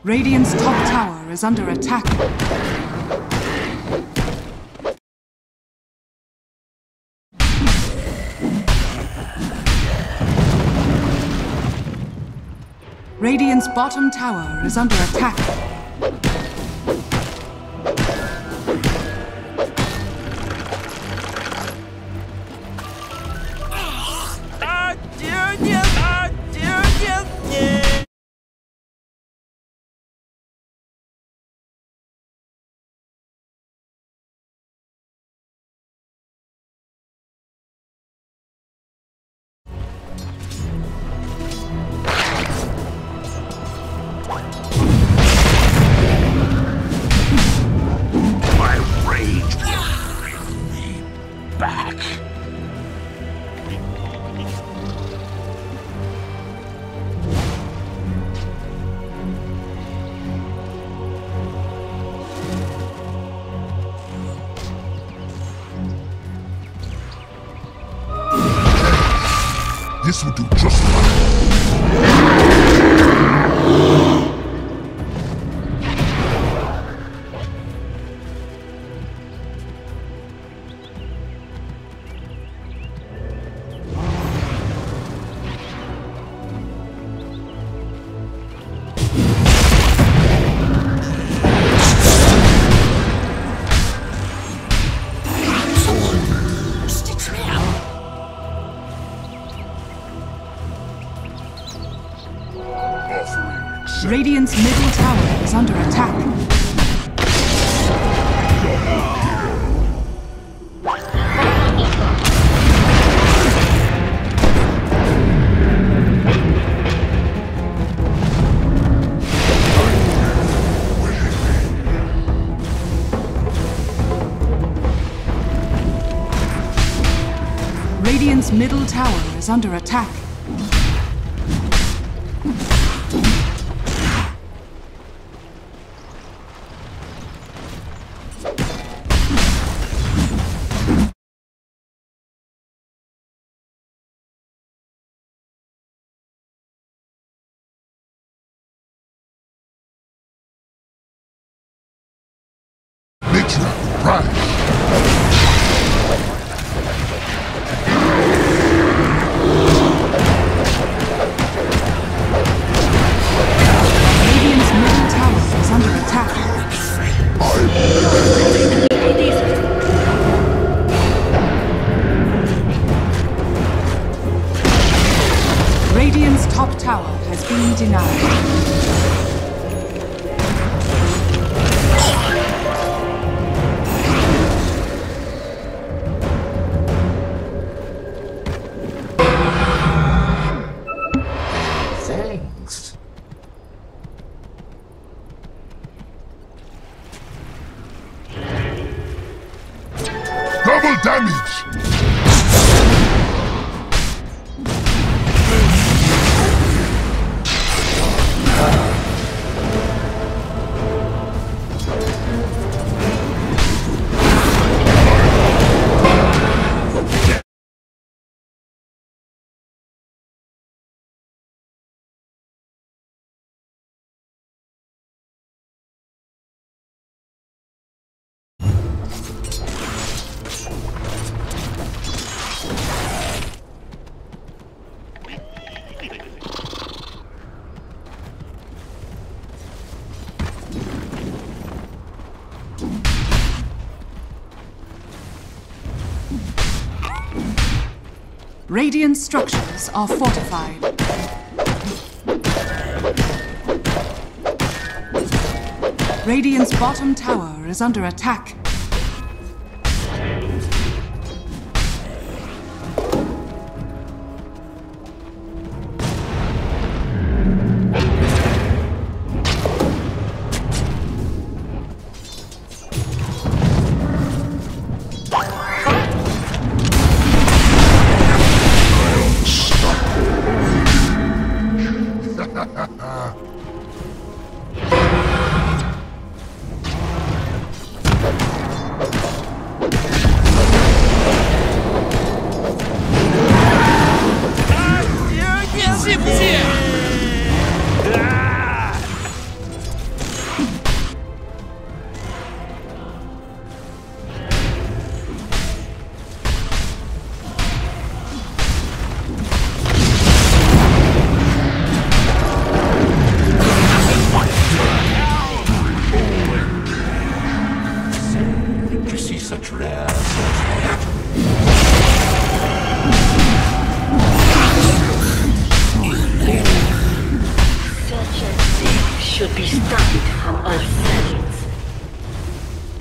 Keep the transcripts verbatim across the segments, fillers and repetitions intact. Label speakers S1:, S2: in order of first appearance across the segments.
S1: Radiant's top tower is under attack. Radiant's bottom tower is under attack.
S2: This will do just fine.
S1: Radiant's middle tower is under attack. Radiant's middle tower is under attack. Radiant's top tower has been denied.
S2: Thanks. Double damage!
S1: Radiant structures are fortified. Radiant's bottom tower is under attack.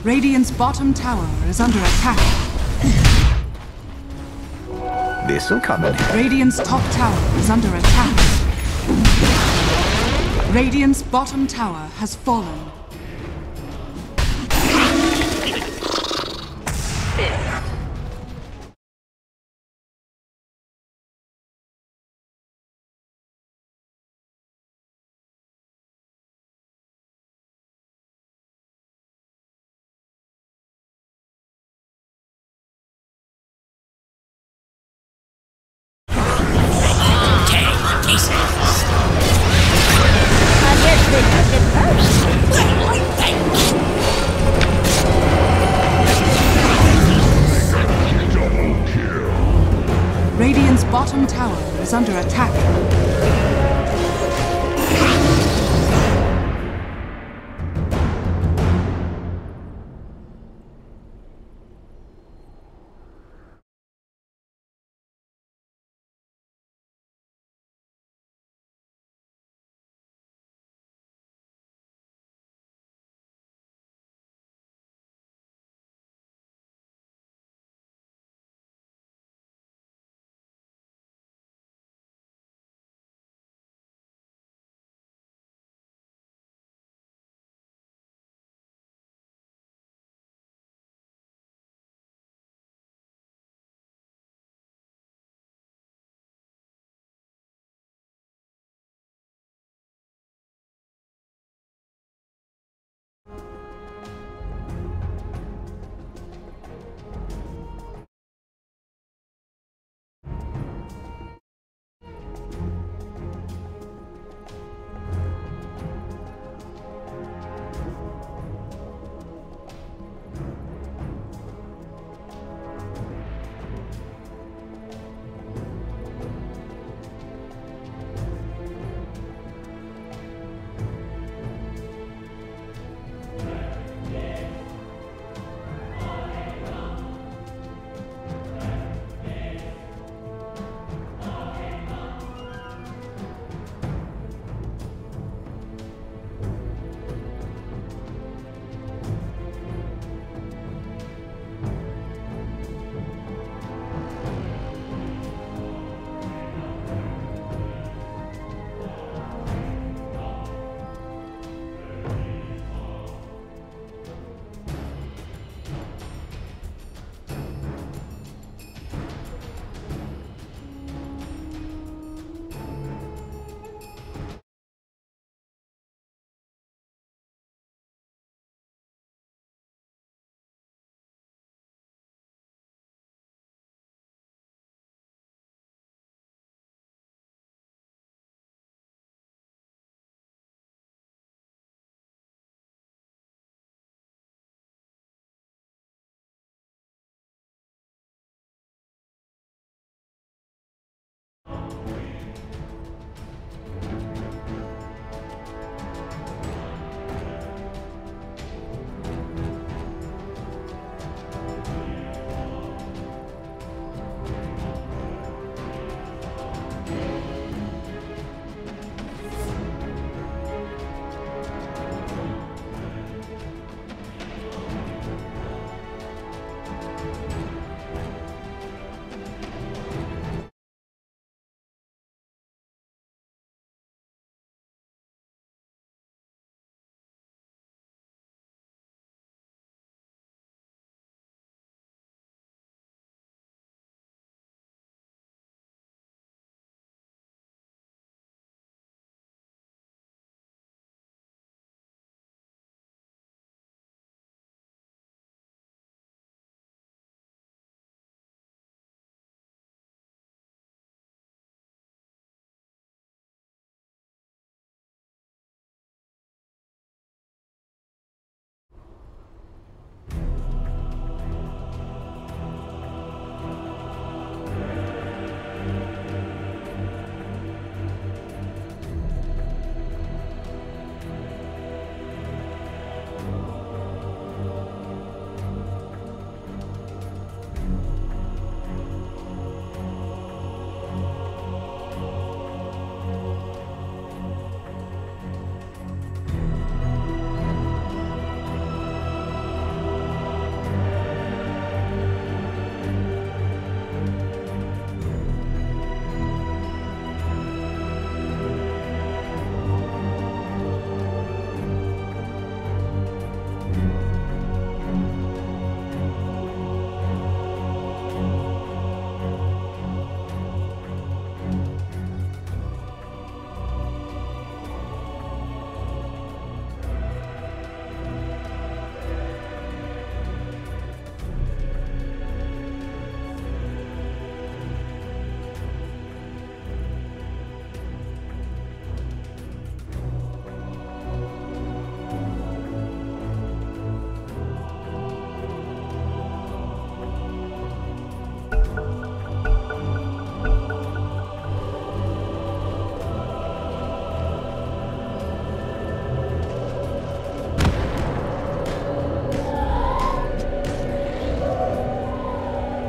S1: Radiant's bottom tower is under attack.
S3: This'll come in handy.
S1: Radiant's top tower is under attack. Radiant's bottom tower has fallen. Radiant's bottom tower is under attack.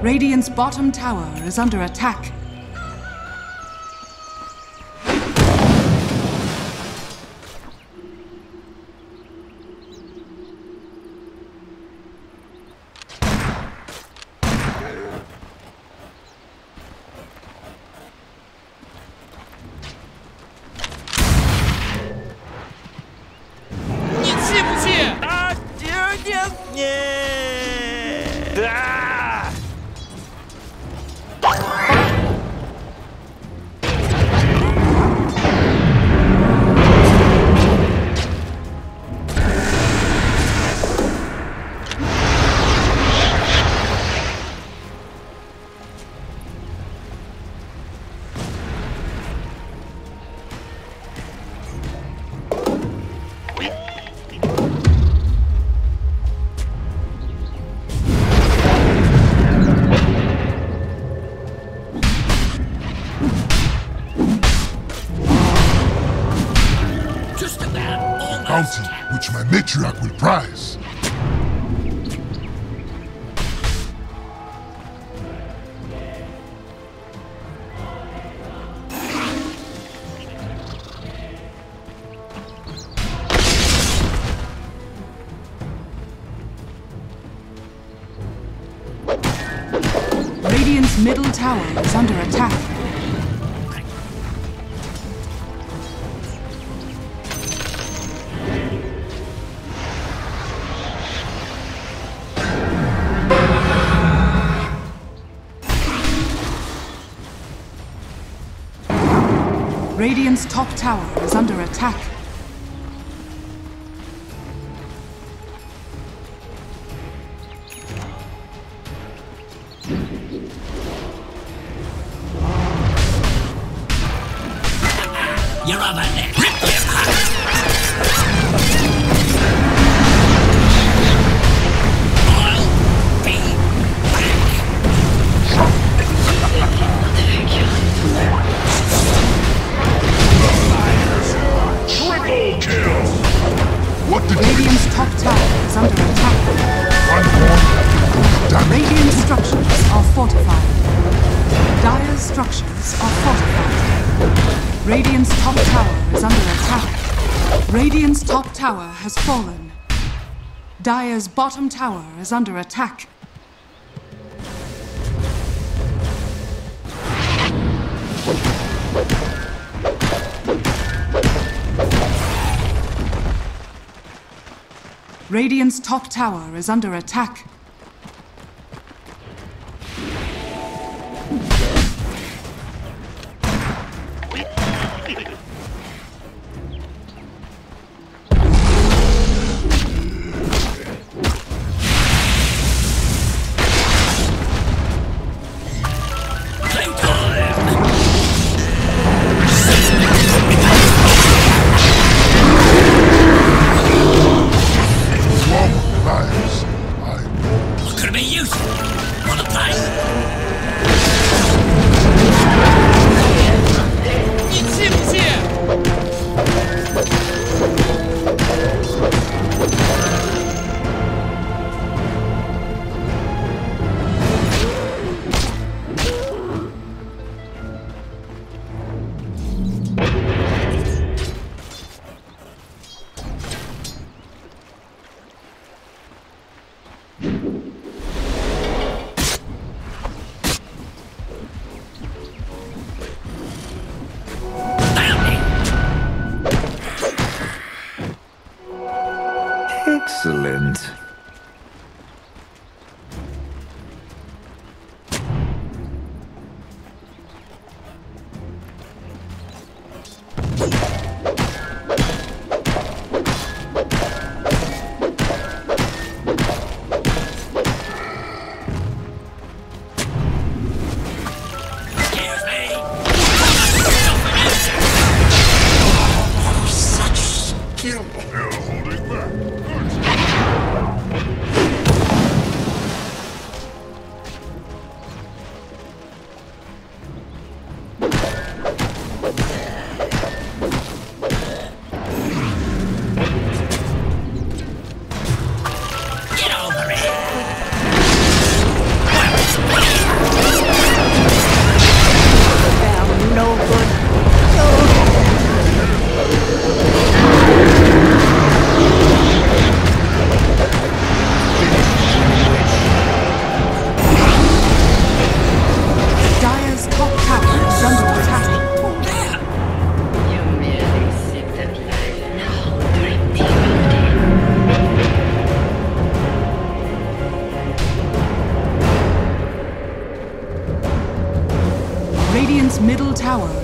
S1: Radiant's bottom tower is under attack.
S2: Bounty, which my matriarch will prize.
S1: Radiant's middle tower is under attack. Radiant's top tower is under attack.
S4: You're over there. Rip them hearts. I'll be
S2: Triple kill! What did
S1: Radiant's top tower is under attack.
S2: one more damage?
S1: Radiant structures are fortified. Dire's structures are fortified. Radiant's top tower is under attack. Radiant's top tower has fallen. Dire's bottom tower is under attack. Radiant's top tower is under attack.
S3: Excellent.
S2: Such skill. They're holding back. Good.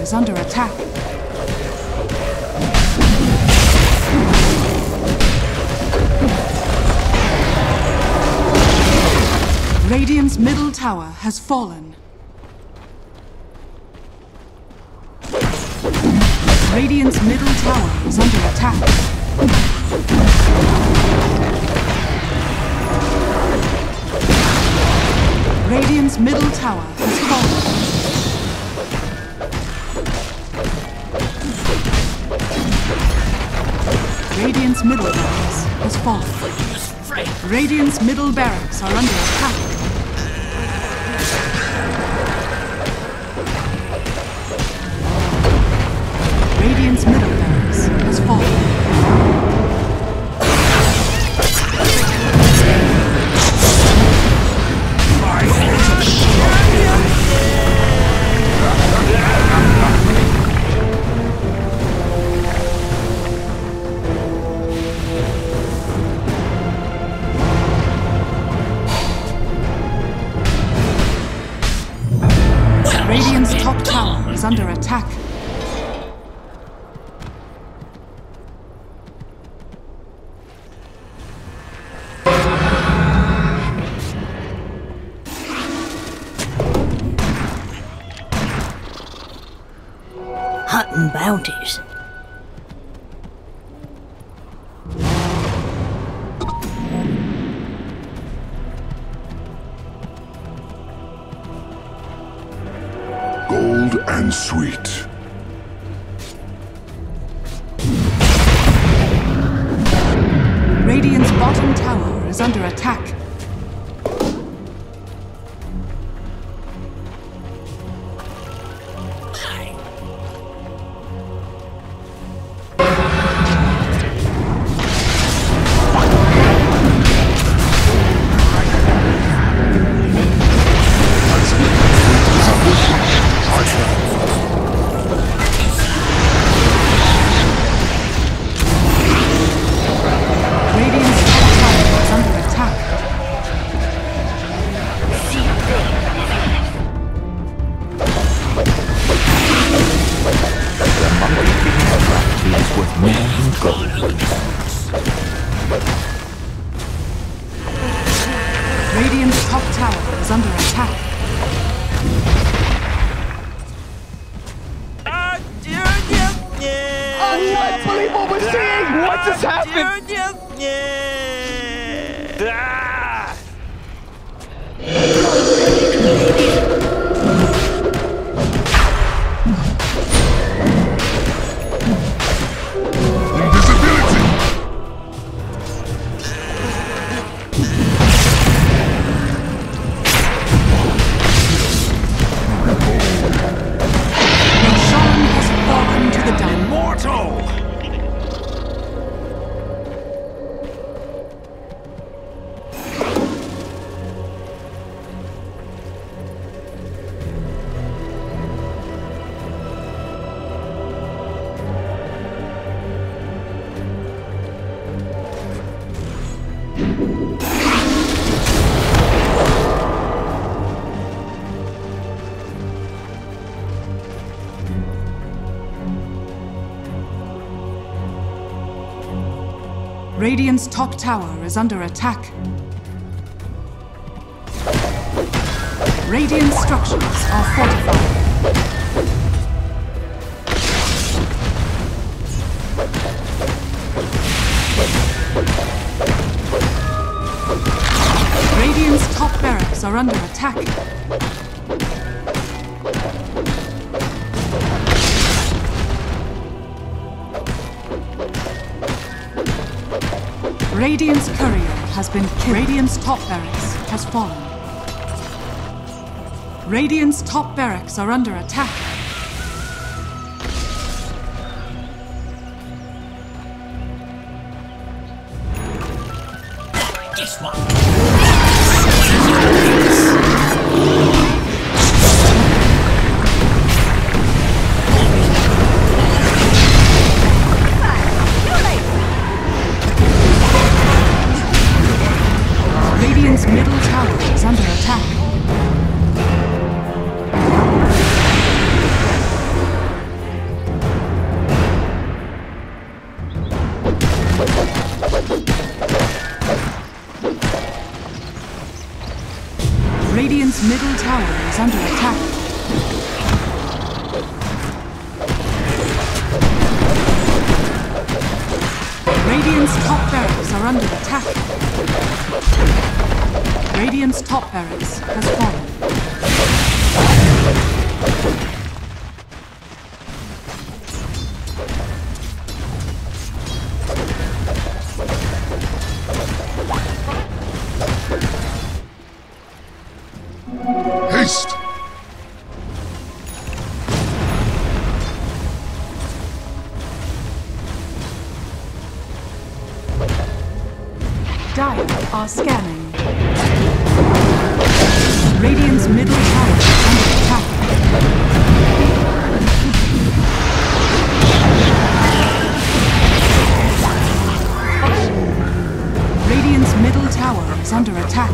S1: is under attack. Radiant's middle tower has fallen. Radiant's middle tower is under attack. Radiant's middle tower has fallen. Radiant's middle barracks has fallen. Radiant's middle barracks are under attack. Radiant's middle barracks has fallen. Radiant's top tower is under attack.
S5: Hunting bounties.
S2: Gold and sweet.
S1: Radiant's bottom tower is under attack. Radiant's top tower is under attack.
S6: I can't believe what we're seeing! What just happened?
S2: Invisibility!
S1: Roshan has fallen to the down.
S4: Immortal!
S1: Radiant's top tower is under attack. Radiant structures are fortified. Radiant's top barracks are under attack. Radiant's courier has been killed. Radiant's top barracks has fallen. Radiant's top barracks are under attack.
S4: This one!
S1: Radiant's middle tower is under attack. Radiant's middle tower is under attack. Radiant's top barracks are under attack. Radiant's top barracks has fallen.
S2: Haste!
S1: Dire are scanning. Radiant's middle tower is under attack. Radiant's middle tower is under attack.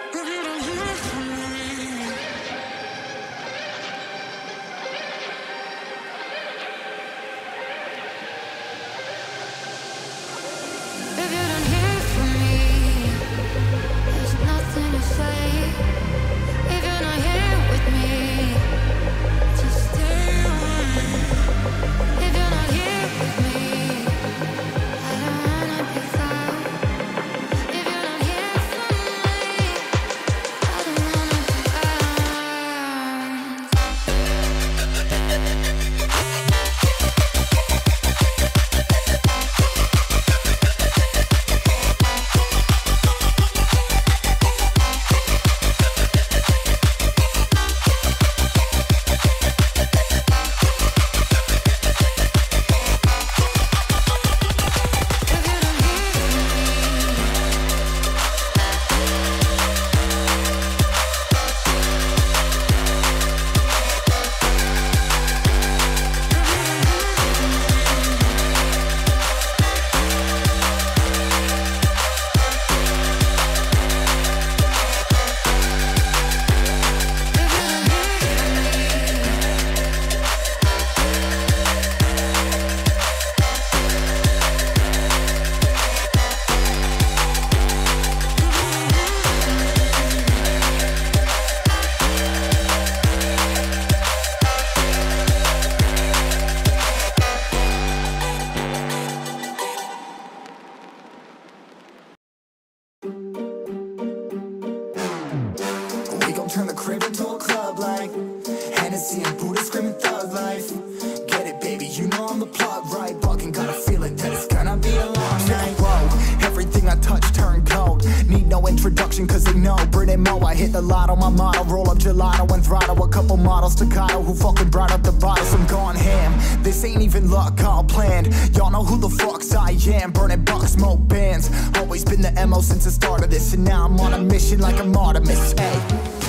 S5: Turn the crib into a club like Hennessy and Buddha screaming thug life. Get it, baby, you know I'm the plug, right? Fucking got a feeling that it's gonna be a long night. Whoa, everything I touch turn cold. Need no introduction cause they know Brit and Mo, I hit the lotto, my motto. Roll up gelato and throttle a couple models staccato who fucking brought up the bottles. I'm gone ham, this ain't even luck, all planned. Y'all know who the fucks I am. Burning bucks, smoke bands. Always been the M O since the start of this. And now I'm on a mission like I'm Artemis, hey.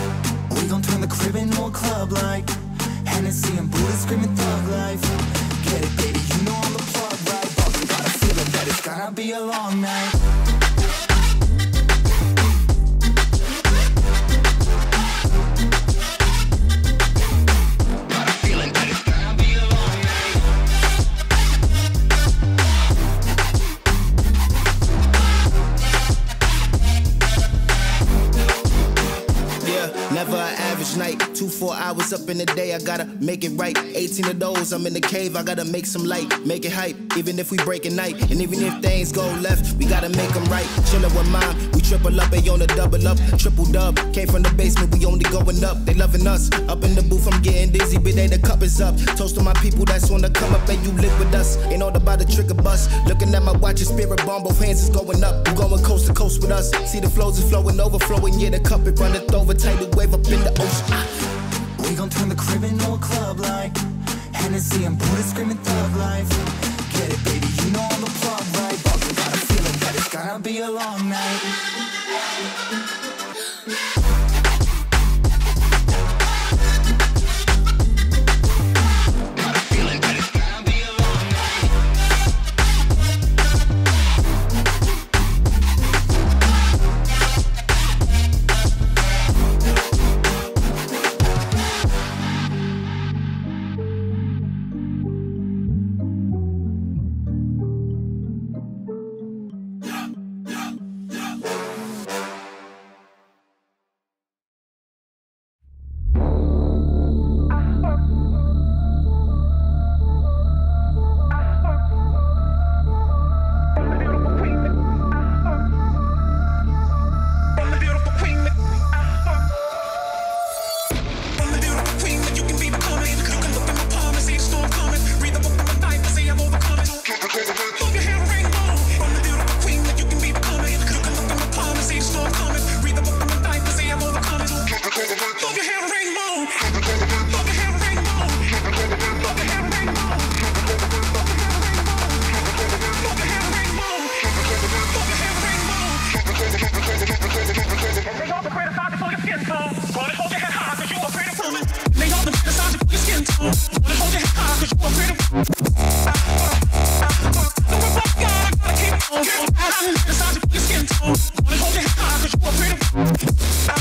S5: We gon' turn the crib into a club like Hennessy and Buddha screaming thug life. Get it, baby, you know I'm the plug, right? Fucking got a feeling that it's gonna be a long night.
S7: Never an average night, two, four hours up in the day, I gotta make it right. eighteen of those, I'm in the cave, I gotta make some light, make it hype, even if we break a night. And even if things go left, we gotta make them right. Chillin' with mom, we triple up, they on the double up, triple dub. Came from the basement, we only going up, they loving us. Up in the booth, I'm getting dizzy, but they the cup is up. Toast to my people that's on the come up, and you live with us. Ain't all about the trigger bus. Looking at my watch, your spirit bomb, both hands is going up. You going coast to coast with us. See the flows is flowing, overflowing, yeah, the cup it runneth over, tidal wave up in the ocean. Ah.
S5: We gon' turn the crib into a club like Hennessy and Buddha screaming thug life. Get it, baby, you know I'm the plug, right? Fucking got a feeling that it's gonna be a long night.
S8: Inside your skin tone, wanna hold your head high 'cause you are pretty.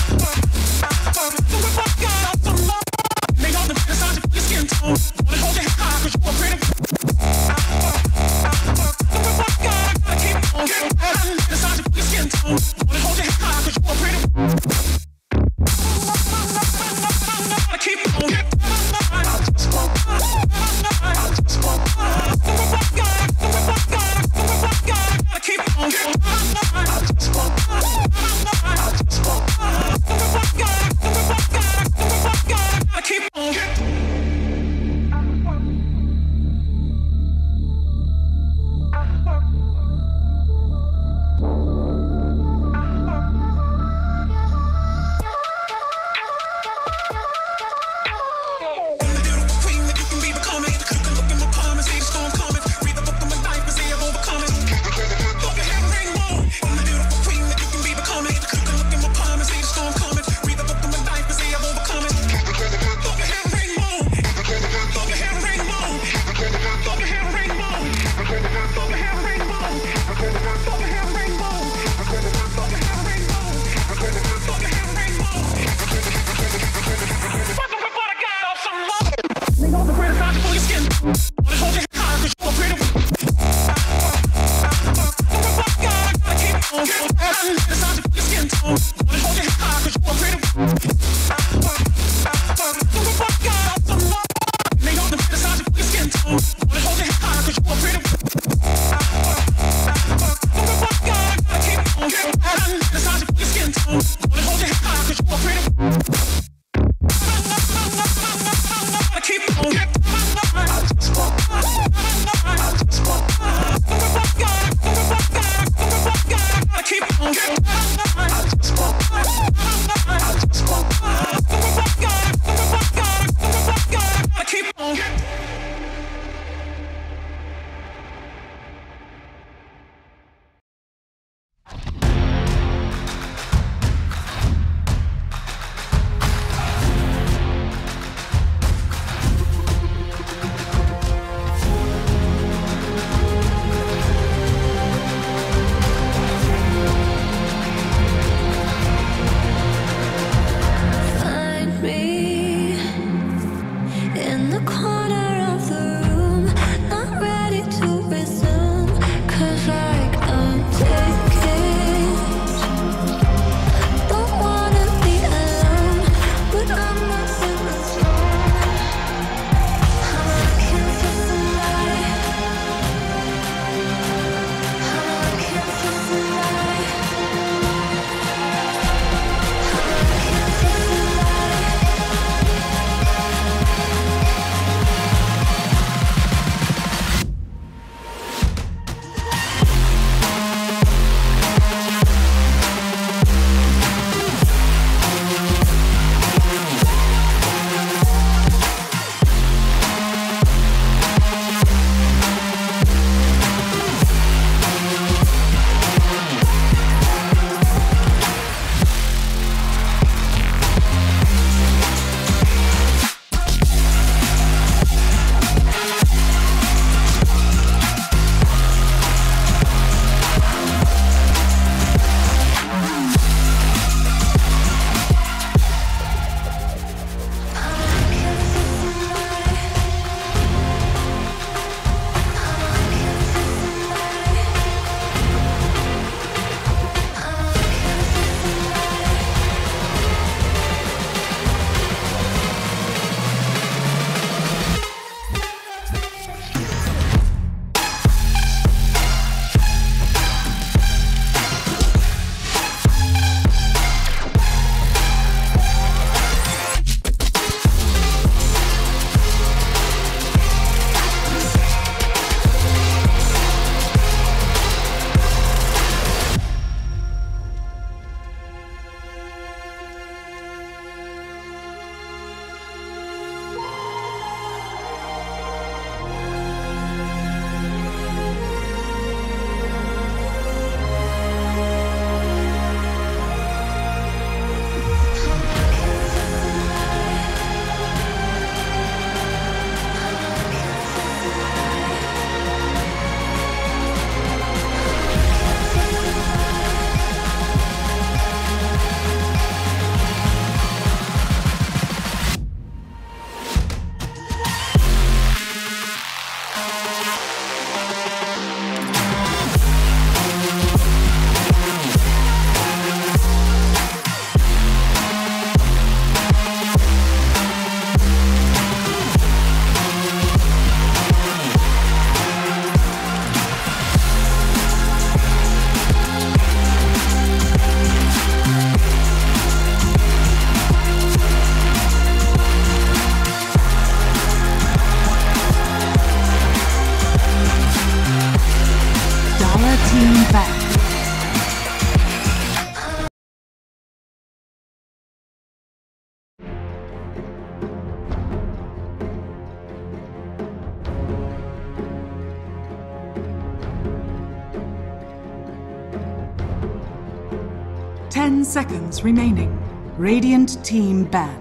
S1: Ten seconds remaining. Radiant team ban.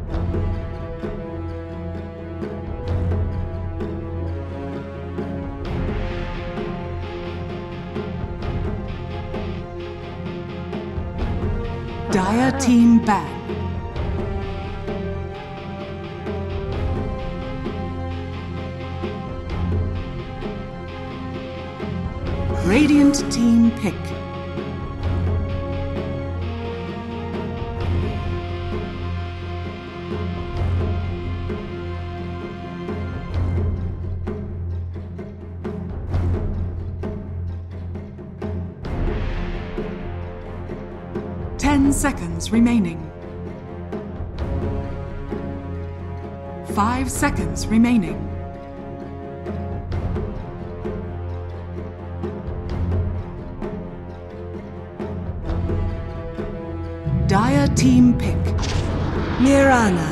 S1: Dire team ban. Radiant team pick. Ten seconds remaining. Five seconds remaining. Dire team pick.
S8: Mirana.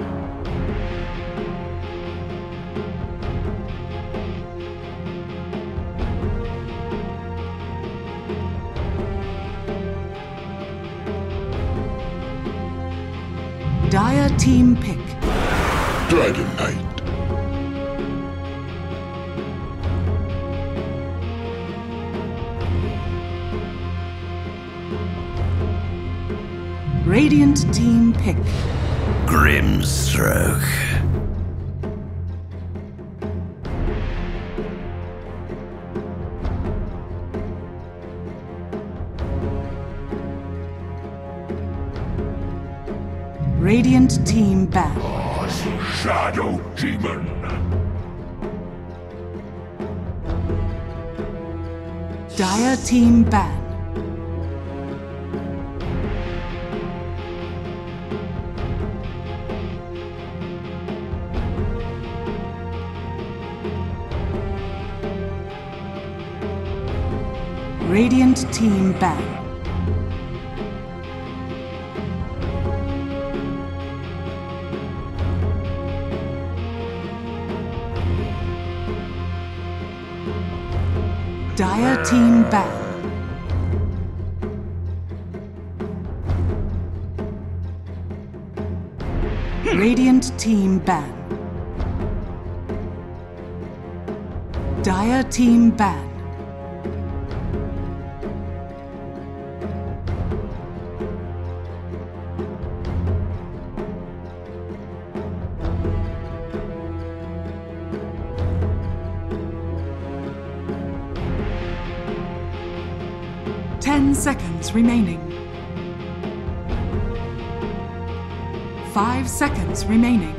S1: Dire team pick.
S2: Dragon Knight.
S1: Radiant team pick.
S4: Grimstroke.
S1: Radiant team ban.
S2: Shadow Demon.
S1: Dire team ban. Radiant team ban. Dire team ban. Radiant team ban. Dire team ban. Ten seconds remaining. Five seconds remaining.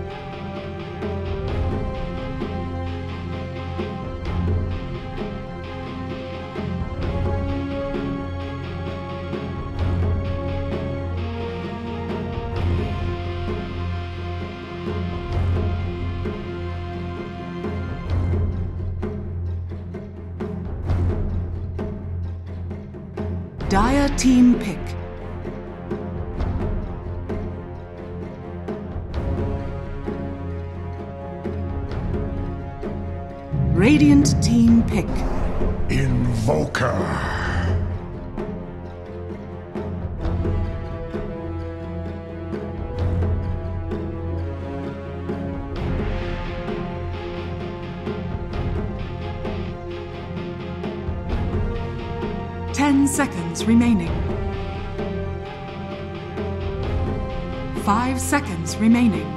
S1: Dire team pick. Radiant team pick.
S2: Invoker.
S1: Ten seconds remaining. Five seconds remaining.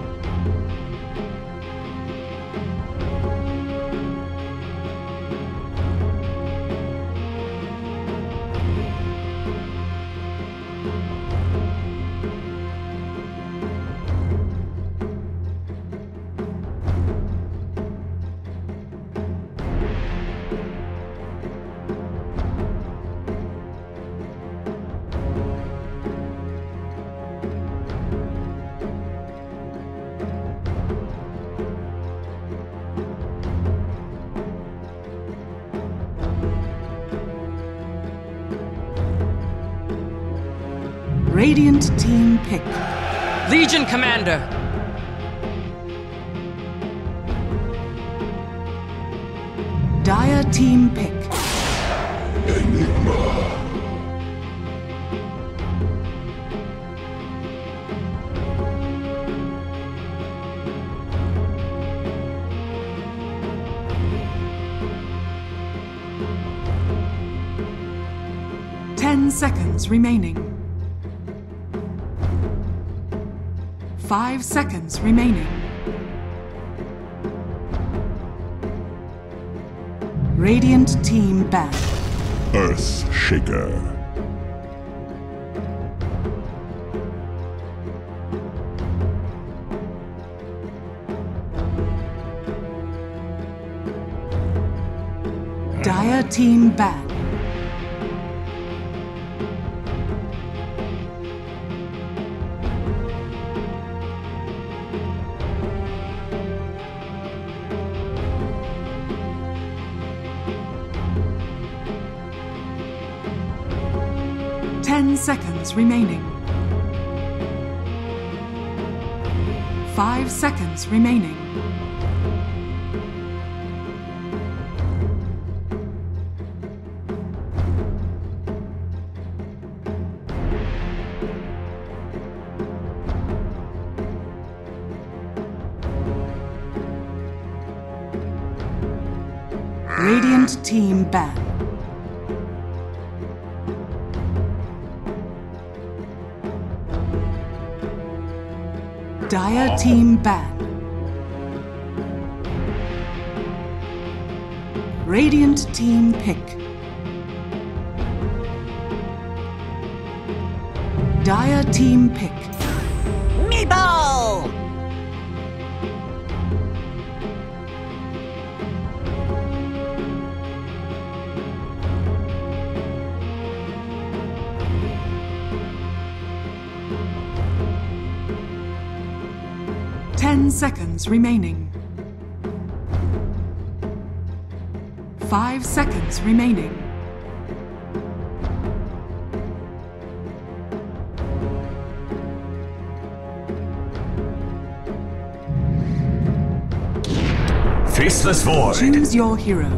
S1: Radiant team pick.
S9: Legion Commander.
S1: Dire team pick.
S2: Enigma.
S1: Ten seconds remaining. Five seconds remaining. Radiant team ban.
S2: Earth Shaker.
S1: Dire team ban. seconds remaining. Five seconds remaining. Radiant team ban. Dire team ban. Radiant team pick. Dire team pick.
S10: Meatball!
S1: Ten seconds remaining. Five seconds remaining.
S4: Faceless Void.
S1: Choose your hero.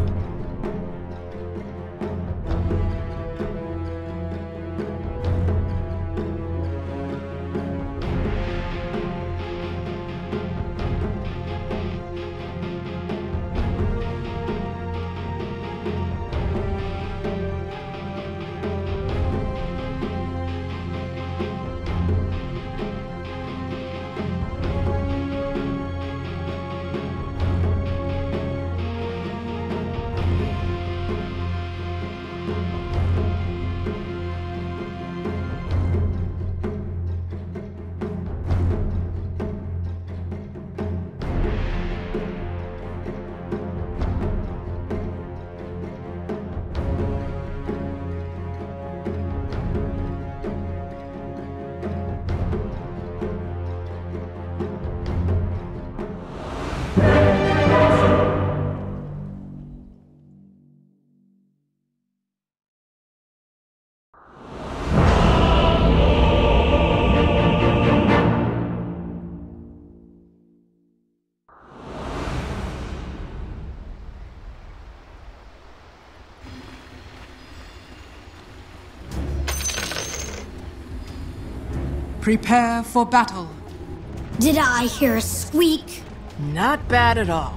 S1: Prepare for battle.
S11: Did I hear a squeak?
S9: Not bad at all.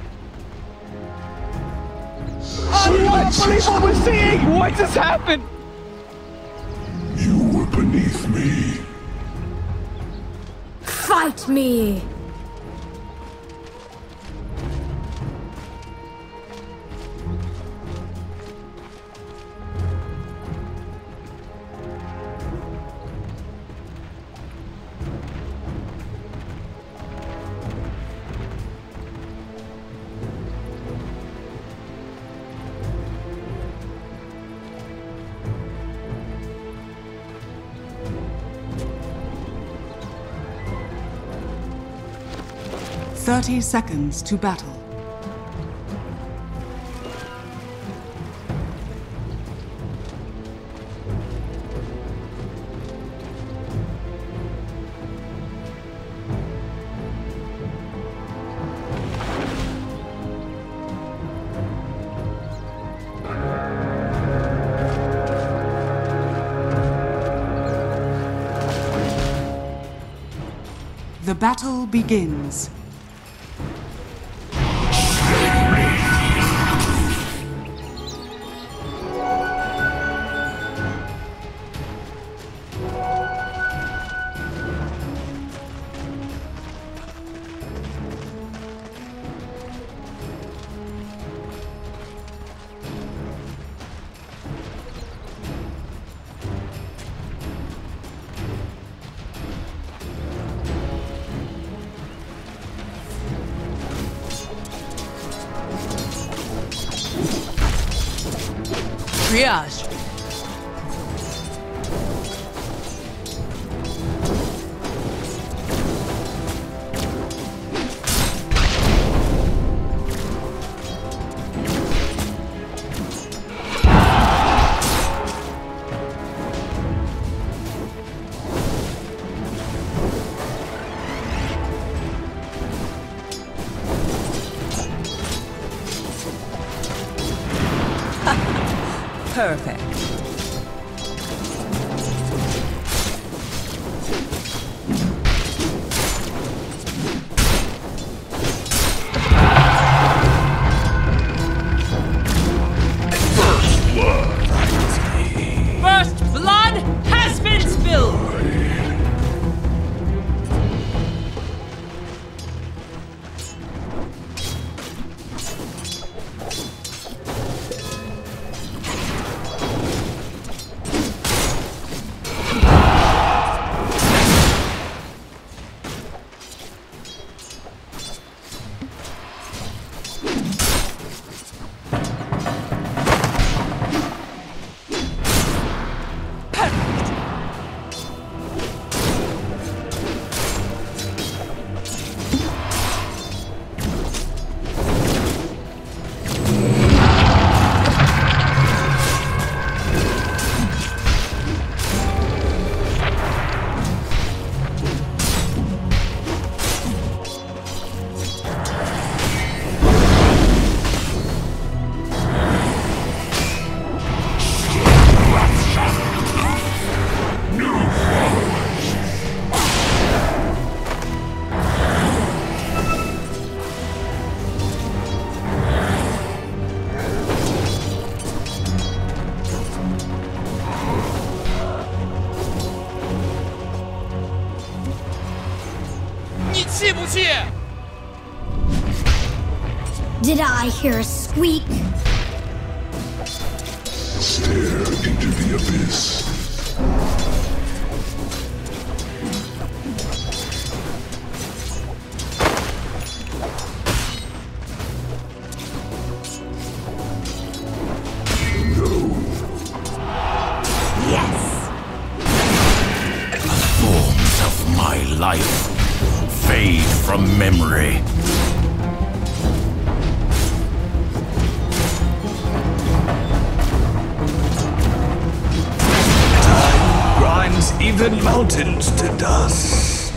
S6: I don't believe what we're seeing! What just happened?
S2: You were beneath me.
S11: Fight me!
S1: Thirty seconds to battle. The battle begins.
S9: Triage.
S8: Perfect.
S9: First blood has been spilled!
S11: Did I hear a squeak?
S2: Stare into the abyss.
S4: Forms of my life fade from memory.
S3: Time grinds even mountains to dust.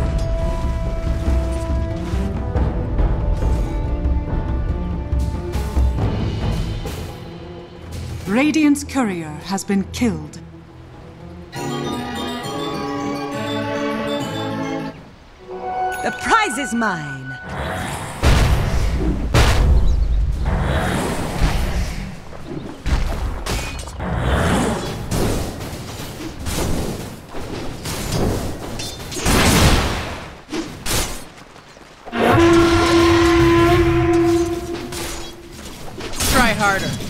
S1: Radiant's courier has been killed.
S8: The prize is mine.
S9: Try harder.